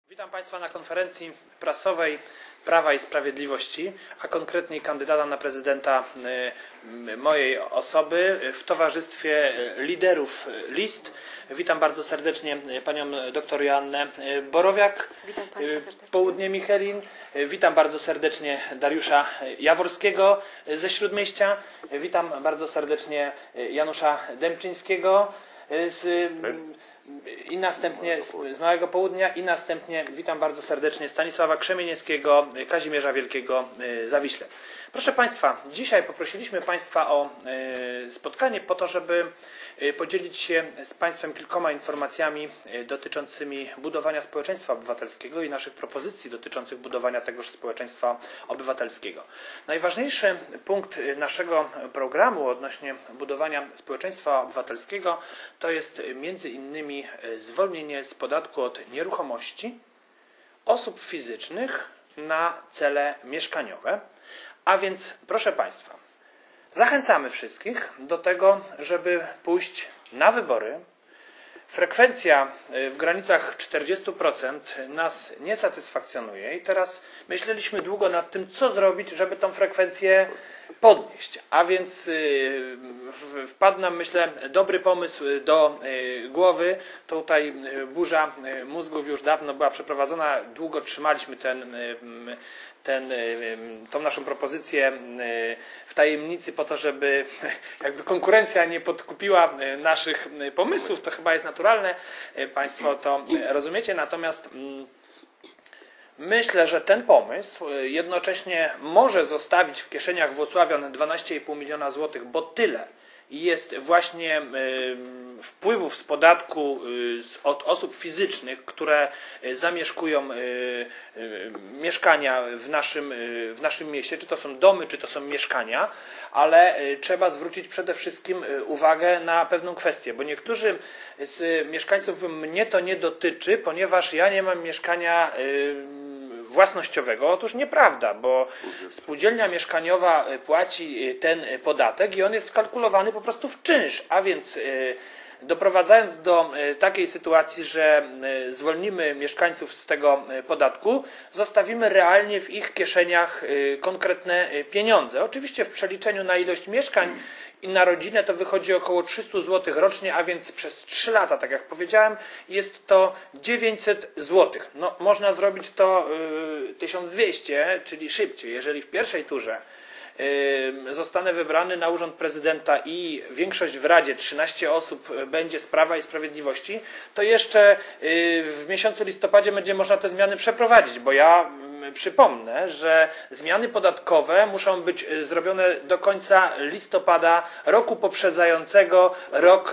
Witam Państwa na konferencji prasowej Prawa i Sprawiedliwości, a konkretniej kandydata na prezydenta mojej osoby w towarzystwie liderów list. Witam bardzo serdecznie panią dr Joannę Borowiak, Południe Michelin. Witam bardzo serdecznie Dariusza Jaworskiego ze Śródmieścia. Witam bardzo serdecznie Janusza Dębczyńskiego i następnie z Małego Południa i następnie witam bardzo serdecznie Stanisława Krzemienieckiego, Kazimierza Wielkiego z Zawiśle. Proszę Państwa, dzisiaj poprosiliśmy Państwa o spotkanie po to, żeby podzielić się z Państwem kilkoma informacjami dotyczącymi budowania społeczeństwa obywatelskiego i naszych propozycji dotyczących budowania tegoż społeczeństwa obywatelskiego. Najważniejszy punkt naszego programu odnośnie budowania społeczeństwa obywatelskiego to jest między innymi zwolnienie z podatku od nieruchomości osób fizycznych na cele mieszkaniowe. A więc, proszę Państwa, zachęcamy wszystkich do tego, żeby pójść na wybory. Frekwencja w granicach 40% nas nie satysfakcjonuje i teraz myśleliśmy długo nad tym, co zrobić, żeby tą frekwencję podnieść. A więc wpadł nam, myślę, dobry pomysł do głowy. Tutaj burza mózgów już dawno była przeprowadzona. Długo trzymaliśmy tą naszą propozycję w tajemnicy po to, żeby jakby konkurencja nie podkupiła naszych pomysłów. To chyba jest naturalne. Państwo to rozumiecie. Natomiast myślę, że ten pomysł jednocześnie może zostawić w kieszeniach włocławian 12,5 miliona złotych, bo tyle jest właśnie wpływów z podatku od osób fizycznych, które zamieszkują mieszkania w naszym mieście, czy to są domy, czy to są mieszkania, ale trzeba zwrócić przede wszystkim uwagę na pewną kwestię, bo niektórzy z mieszkańców mówią, mnie to nie dotyczy, ponieważ ja nie mam mieszkania własnościowego. Otóż nieprawda, bo spółdzielnia mieszkaniowa płaci ten podatek i on jest skalkulowany po prostu w czynsz, a więc doprowadzając do takiej sytuacji, że zwolnimy mieszkańców z tego podatku, zostawimy realnie w ich kieszeniach konkretne pieniądze. Oczywiście w przeliczeniu na ilość mieszkań i na rodzinę to wychodzi około 300 zł rocznie, a więc przez 3 lata, tak jak powiedziałem, jest to 900 zł. No, można zrobić to 1200, czyli szybciej. Jeżeli w pierwszej turze zostanę wybrany na urząd prezydenta i większość w Radzie, 13 osób będzie z Prawa i Sprawiedliwości, to jeszcze w miesiącu listopadzie będzie można te zmiany przeprowadzić, bo ja przypomnę, że zmiany podatkowe muszą być zrobione do końca listopada roku poprzedzającego rok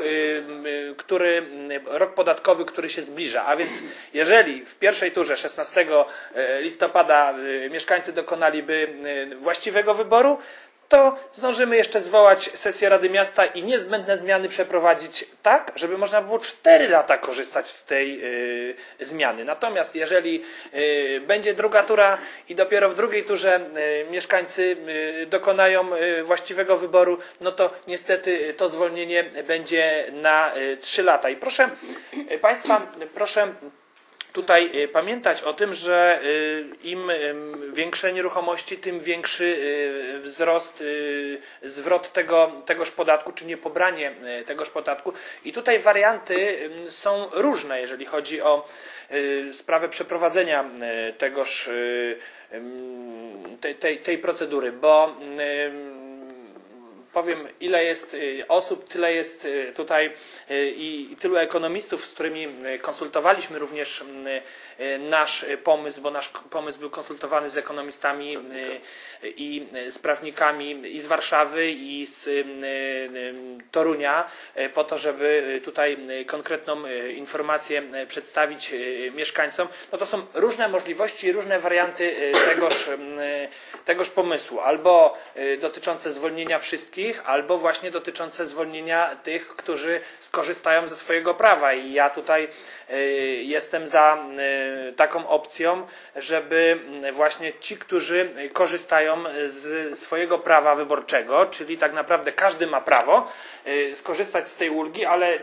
podatkowy, który się zbliża. A więc jeżeli w pierwszej turze 16 listopada mieszkańcy dokonaliby właściwego wyboru, to zdążymy jeszcze zwołać sesję Rady Miasta i niezbędne zmiany przeprowadzić tak, żeby można było 4 lata korzystać z tej zmiany. Natomiast jeżeli będzie druga tura i dopiero w drugiej turze mieszkańcy dokonają właściwego wyboru, no to niestety to zwolnienie będzie na 3 lata. I proszę Państwa, proszę tutaj pamiętać o tym, że im większe nieruchomości, tym większy zwrot tegoż podatku, czy niepobranie tegoż podatku. I tutaj warianty są różne, jeżeli chodzi o sprawę przeprowadzenia tej procedury, bo powiem, ile jest osób, tyle jest tutaj i tylu ekonomistów, z którymi konsultowaliśmy również nasz pomysł, bo nasz pomysł był konsultowany z ekonomistami i z prawnikami i z Warszawy, i z Torunia, po to, żeby tutaj konkretną informację przedstawić mieszkańcom. No to są różne możliwości i różne warianty tegoż pomysłu. Albo dotyczące zwolnienia wszystkich, albo właśnie dotyczące zwolnienia tych, którzy skorzystają ze swojego prawa. I ja tutaj jestem za taką opcją, żeby właśnie ci, którzy korzystają z swojego prawa wyborczego, czyli tak naprawdę każdy ma prawo skorzystać z tej ulgi, ale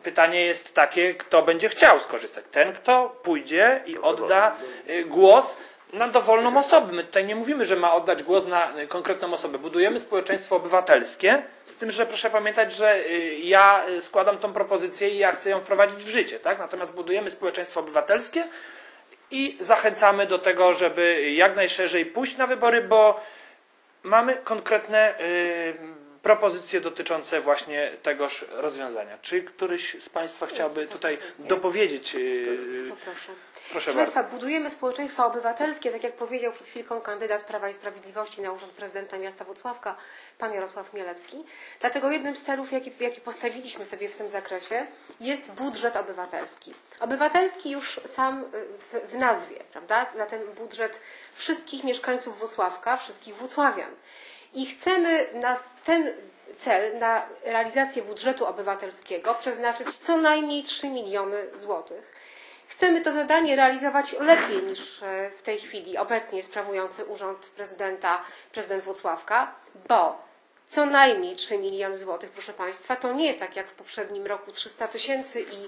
pytanie jest takie, kto będzie chciał skorzystać. Ten, kto pójdzie i odda głos na dowolną osobę. My tutaj nie mówimy, że ma oddać głos na konkretną osobę. Budujemy społeczeństwo obywatelskie, z tym, że proszę pamiętać, że ja składam tą propozycję i ja chcę ją wprowadzić w życie. Tak? Natomiast budujemy społeczeństwo obywatelskie i zachęcamy do tego, żeby jak najszerzej pójść na wybory, bo mamy konkretne propozycje dotyczące właśnie tegoż rozwiązania. Czy któryś z Państwa chciałby tutaj dopowiedzieć? Poproszę. Proszę Proszę Państwa, bardzo. budujemy społeczeństwo obywatelskie, tak jak powiedział przed chwilką kandydat Prawa i Sprawiedliwości na urząd prezydenta miasta Włocławka, pan Jarosław Chmielewski. Dlatego jednym z celów, jaki postawiliśmy sobie w tym zakresie, jest budżet obywatelski. Obywatelski już sam w nazwie, prawda? Zatem budżet wszystkich mieszkańców Włocławka, wszystkich włocławian. I chcemy na ten cel, na realizację budżetu obywatelskiego przeznaczyć co najmniej 3 miliony złotych. Chcemy to zadanie realizować lepiej niż w tej chwili obecnie sprawujący urząd prezydenta, prezydent Włocławka, bo co najmniej 3 miliony złotych, proszę Państwa, to nie tak jak w poprzednim roku 300 tysięcy i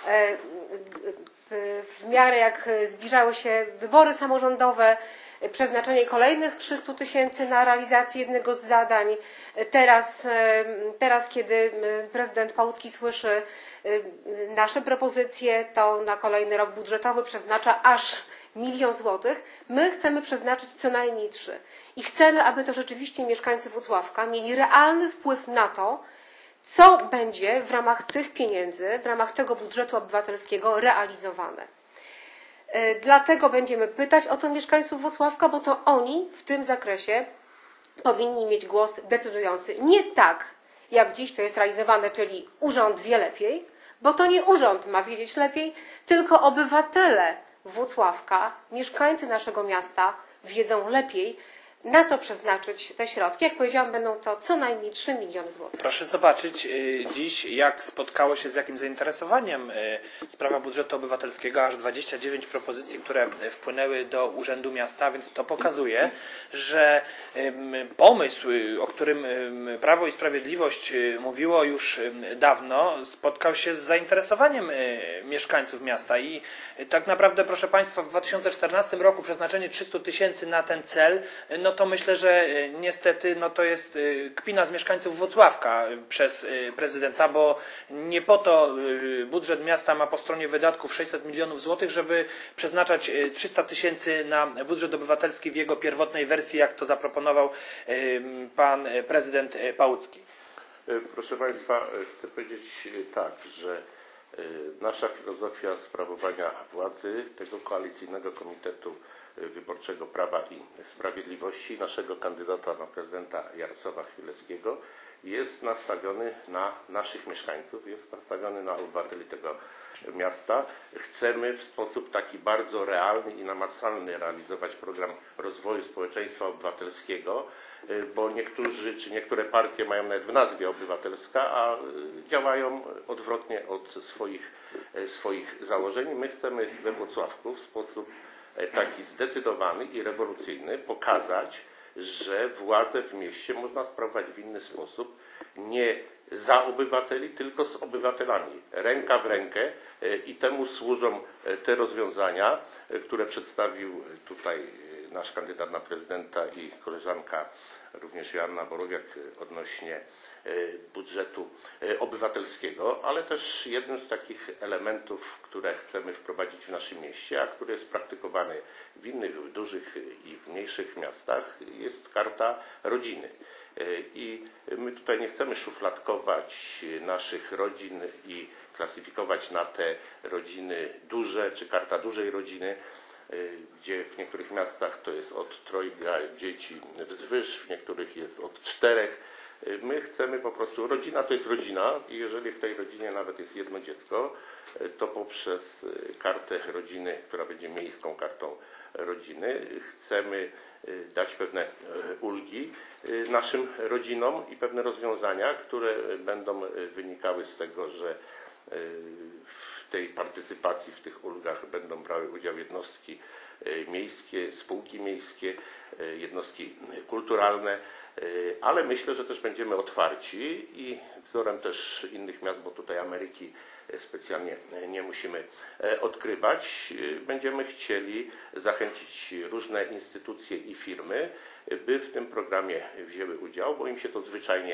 w miarę jak zbliżały się wybory samorządowe, przeznaczenie kolejnych 300 tysięcy na realizację jednego z zadań. Teraz, kiedy prezydent Pałucki słyszy nasze propozycje, to na kolejny rok budżetowy przeznacza aż 1 000 000 złotych. My chcemy przeznaczyć co najmniej 3. I chcemy, aby to rzeczywiście mieszkańcy Włocławka mieli realny wpływ na to, co będzie w ramach tych pieniędzy, w ramach tego budżetu obywatelskiego realizowane. Dlatego będziemy pytać o to mieszkańców Włocławka, bo to oni w tym zakresie powinni mieć głos decydujący. Nie tak, jak dziś to jest realizowane, czyli urząd wie lepiej, bo to nie urząd ma wiedzieć lepiej, tylko obywatele Włocławka, mieszkańcy naszego miasta wiedzą lepiej, na co przeznaczyć te środki. Jak powiedziałam, będą to co najmniej 3 miliony złotych. Proszę zobaczyć dziś, jak spotkało się z jakim zainteresowaniem sprawa budżetu obywatelskiego, aż 29 propozycji, które wpłynęły do Urzędu Miasta, więc to pokazuje, że pomysł, o którym Prawo i Sprawiedliwość mówiło już dawno, spotkał się z zainteresowaniem mieszkańców miasta i tak naprawdę, proszę Państwa, w 2014 roku przeznaczenie 300 tysięcy na ten cel, no to myślę, że niestety to jest kpina z mieszkańców Włocławka przez prezydenta, bo nie po to budżet miasta ma po stronie wydatków 600 milionów złotych, żeby przeznaczać 300 tysięcy na budżet obywatelski w jego pierwotnej wersji, jak to zaproponował pan prezydent Pałucki. Proszę Państwa, chcę powiedzieć tak, że nasza filozofia sprawowania władzy tego koalicyjnego komitetu wyborczego Prawa i Sprawiedliwości, naszego kandydata na prezydenta Jarosława Chmielewskiego, jest nastawiony na naszych mieszkańców, jest nastawiony na obywateli tego miasta. Chcemy w sposób taki bardzo realny i namacalny realizować program rozwoju społeczeństwa obywatelskiego, bo niektórzy czy niektóre partie mają nawet w nazwie obywatelska, a działają odwrotnie od swoich założeń. My chcemy we Włocławku w sposób taki zdecydowany i rewolucyjny pokazać, że władzę w mieście można sprawować w inny sposób, nie za obywateli, tylko z obywatelami, ręka w rękę, i temu służą te rozwiązania, które przedstawił tutaj nasz kandydat na prezydenta i koleżanka również Joanna Borowiak odnośnie budżetu obywatelskiego, ale też jednym z takich elementów, które chcemy wprowadzić w naszym mieście, a który jest praktykowany w innych dużych i w mniejszych miastach, jest karta rodziny. I my tutaj nie chcemy szufladkować naszych rodzin i klasyfikować na te rodziny duże, czy karta dużej rodziny, gdzie w niektórych miastach to jest od 3 dzieci wzwyż, w niektórych jest od 4. My chcemy po prostu, rodzina to jest rodzina i jeżeli w tej rodzinie nawet jest jedno dziecko, to poprzez kartę rodziny, która będzie miejską kartą rodziny, chcemy dać pewne ulgi naszym rodzinom i pewne rozwiązania, które będą wynikały z tego, że w tej partycypacji, w tych ulgach będą brały udział jednostki miejskie, spółki miejskie, jednostki kulturalne, ale myślę, że też będziemy otwarci i wzorem też innych miast, bo tutaj Ameryki specjalnie nie musimy odkrywać, będziemy chcieli zachęcić różne instytucje i firmy, by w tym programie wzięły udział, bo im się to zwyczajnie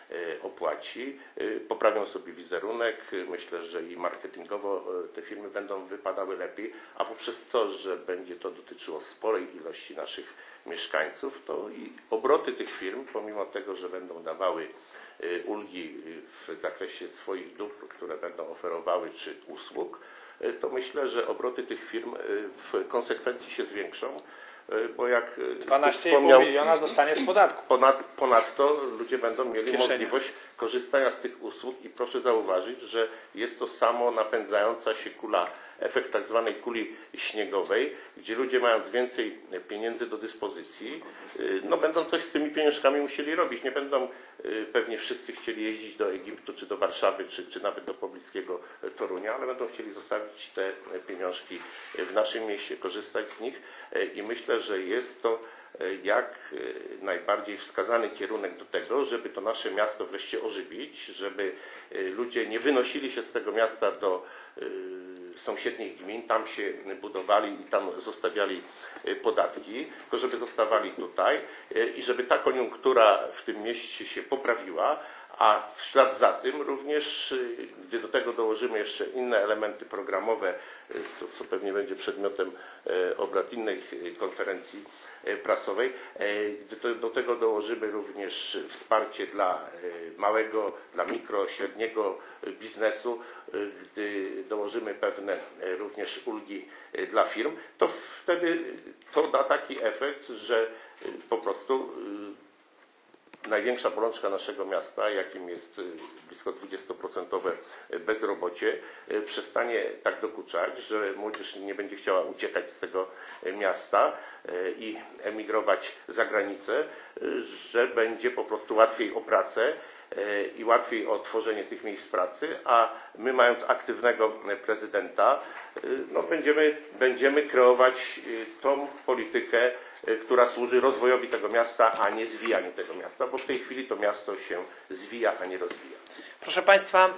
opłaci, poprawią sobie wizerunek, myślę, że i marketingowo te firmy będą wypadały lepiej, a poprzez to, że będzie to dotyczyło sporej ilości naszych mieszkańców, to i obroty tych firm, pomimo tego, że będą dawały ulgi w zakresie swoich dóbr, które będą oferowały, czy usług, to myślę, że obroty tych firm w konsekwencji się zwiększą, bo jak 12,5 miliona zostanie z podatku. Ponadto ludzie będą mieli możliwość korzystania z tych usług i proszę zauważyć, że jest to samo napędzająca się kula, efekt tak zwanej kuli śniegowej, gdzie ludzie mając więcej pieniędzy do dyspozycji, no będą coś z tymi pieniążkami musieli robić. Nie będą pewnie wszyscy chcieli jeździć do Egiptu, czy do Warszawy, czy nawet do pobliskiego Torunia, ale będą chcieli zostawić te pieniążki w naszym mieście, korzystać z nich i myślę, że jest to jak najbardziej wskazany kierunek do tego, żeby to nasze miasto wreszcie ożywić, żeby ludzie nie wynosili się z tego miasta do sąsiednich gmin, tam się budowali i tam zostawiali podatki, tylko żeby zostawali tutaj i żeby ta koniunktura w tym mieście się poprawiła, a w ślad za tym również, gdy do tego dołożymy jeszcze inne elementy programowe, co pewnie będzie przedmiotem obrad innej konferencji prasowej, gdy do tego dołożymy również wsparcie dla małego, dla mikro, średniego biznesu, gdy dołożymy pewne również ulgi dla firm, to wtedy to da taki efekt, że po prostu największa bolączka naszego miasta, jakim jest blisko 20% bezrobocie, przestanie tak dokuczać, że młodzież nie będzie chciała uciekać z tego miasta i emigrować za granicę, że będzie po prostu łatwiej o pracę i łatwiej o tworzenie tych miejsc pracy, a my mając aktywnego prezydenta, no będziemy kreować tą politykę, która służy rozwojowi tego miasta, a nie zwijaniu tego miasta, bo w tej chwili to miasto się zwija, a nie rozwija. Proszę Państwa,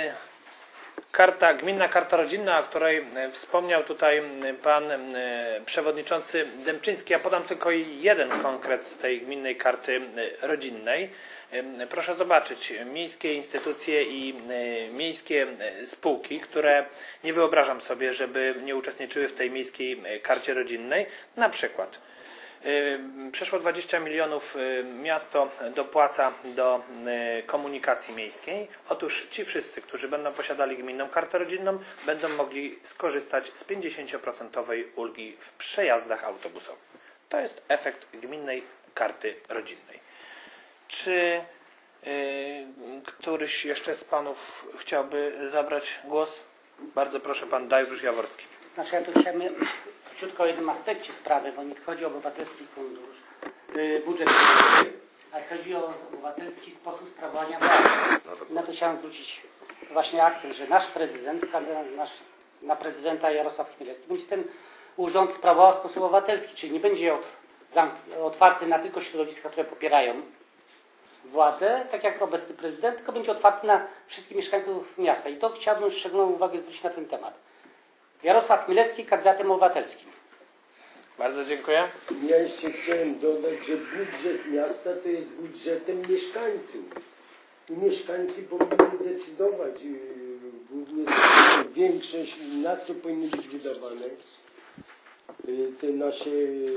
gminna karta rodzinna, o której wspomniał tutaj pan przewodniczący Dębczyński. Ja podam tylko jeden konkret z tej gminnej karty rodzinnej. Proszę zobaczyć, miejskie instytucje i miejskie spółki, które nie wyobrażam sobie, żeby nie uczestniczyły w tej miejskiej karcie rodzinnej. Na przykład przeszło 20 milionów miasto dopłaca do komunikacji miejskiej. Otóż ci wszyscy, którzy będą posiadali gminną kartę rodzinną, będą mogli skorzystać z 50% ulgi w przejazdach autobusowych. To jest efekt gminnej karty rodzinnej. Czy któryś jeszcze z panów chciałby zabrać głos? Bardzo proszę, pan Dariusz Jaworski. Znaczy ja tu chciałem króciutko o jednym aspekcie sprawy, bo nie chodzi o obywatelski fundusz, budżet, ale chodzi o obywatelski sposób sprawowania władzy. Na to chciałem zwrócić właśnie akcent, że nasz prezydent, na prezydenta Jarosław Chmielewski, będzie ten urząd sprawował w sposób obywatelski, czyli nie będzie otwarty na tylko środowiska, które popierają władzę, tak jak obecny prezydent, tylko będzie otwarty na wszystkich mieszkańców miasta. I to chciałbym szczególną uwagę zwrócić na ten temat. Jarosław Chmielewski kandydatem obywatelskim. Bardzo dziękuję. Ja jeszcze chciałem dodać, że budżet miasta to jest budżetem mieszkańców. I mieszkańcy powinni decydować, głównie większość, na co powinny być wydawane te nasze,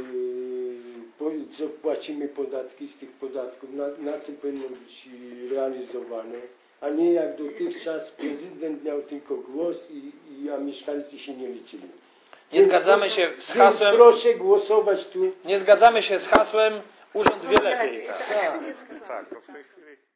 co płacimy podatki, z tych podatków, na co powinno być realizowane, a nie jak dotychczas prezydent miał tylko głos, a mieszkańcy się nie liczyli. Nie zgadzamy się z hasłem. Proszę głosować tu. Nie zgadzamy się z hasłem urząd wie lepiej. Tak, to w tej chwili